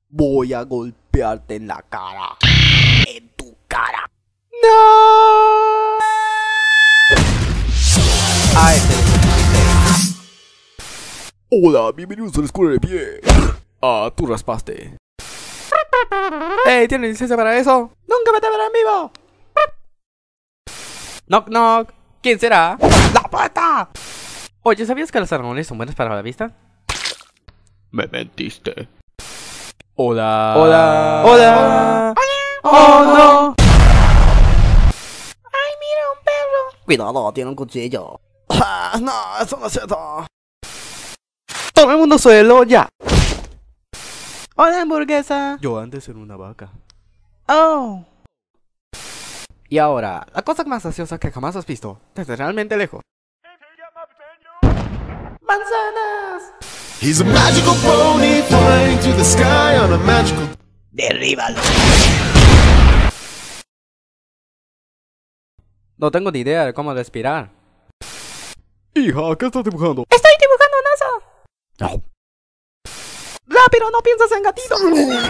Voy a golpearte en la cara. En tu cara. ¡No! Hola, bienvenidos a la escuela de pie. Ah, tú raspaste. Hey, ¿tienes licencia para eso? ¡Nunca me te verán en vivo! Knock knock. ¿Quién será? ¡La puerta! Oye, ¿sabías que los aragones son buenos para la vista? Me mentiste. Hola. Hola. Hola. Oh no. Ay, mira, un perro. Cuidado, tiene un cuchillo. Ah, no, eso no es cierto. Todo el mundo suelo, ya. Hola, hamburguesa. Yo antes era una vaca. Oh. Y ahora, la cosa más graciosa que jamás has visto, desde realmente lejos. ¡Manzanas! He's a magical pony flying through the sky on a magical... ¡Derríbalo! No tengo ni idea de cómo respirar. Hija, ¿qué estás dibujando? ¡Estoy dibujando NASA! No. ¡Rápido, no piensas en gatitos!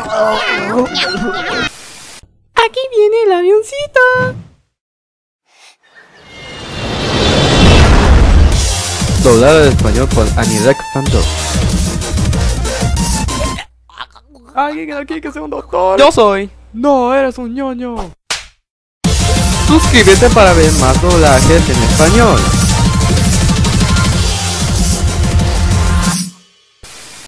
¡Aquí viene el avioncito! Doblada de español por Anirek Fando. Alguien aquí que sea un doctor. Yo soy. No, eres un ñoño. Suscríbete para ver más doblajes en español.